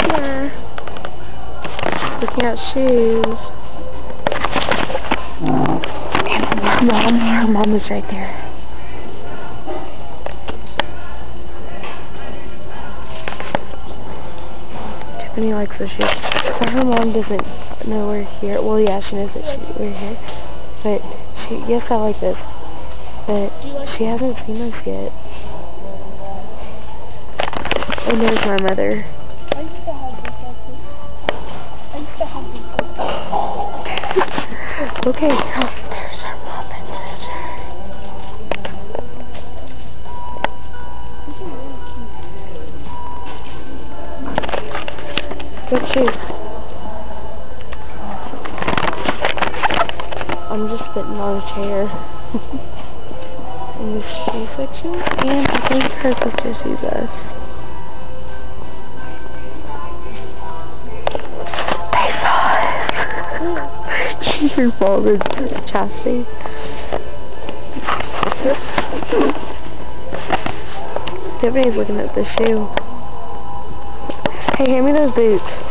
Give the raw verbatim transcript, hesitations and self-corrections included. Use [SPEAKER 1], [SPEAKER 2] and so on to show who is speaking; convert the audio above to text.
[SPEAKER 1] here. Looking at shoes. And her mom, her mom was right there. Shmiffany likes the shoes. So her mom doesn't know we're here. Well, yeah, she knows that she, we're here. But she, yes, I like this. But she hasn't seen us yet. And there's my mother.
[SPEAKER 2] I used to have this outfit. I used to have this outfit.
[SPEAKER 1] Okay, oh, there's her mom and there's her. Good shoes. I'm just sitting on a chair in the shoe section, and I think her sister sees us. They saw us. Your mom is chastity. Shmiffany's looking at the shoe. Hey, hand me those boots.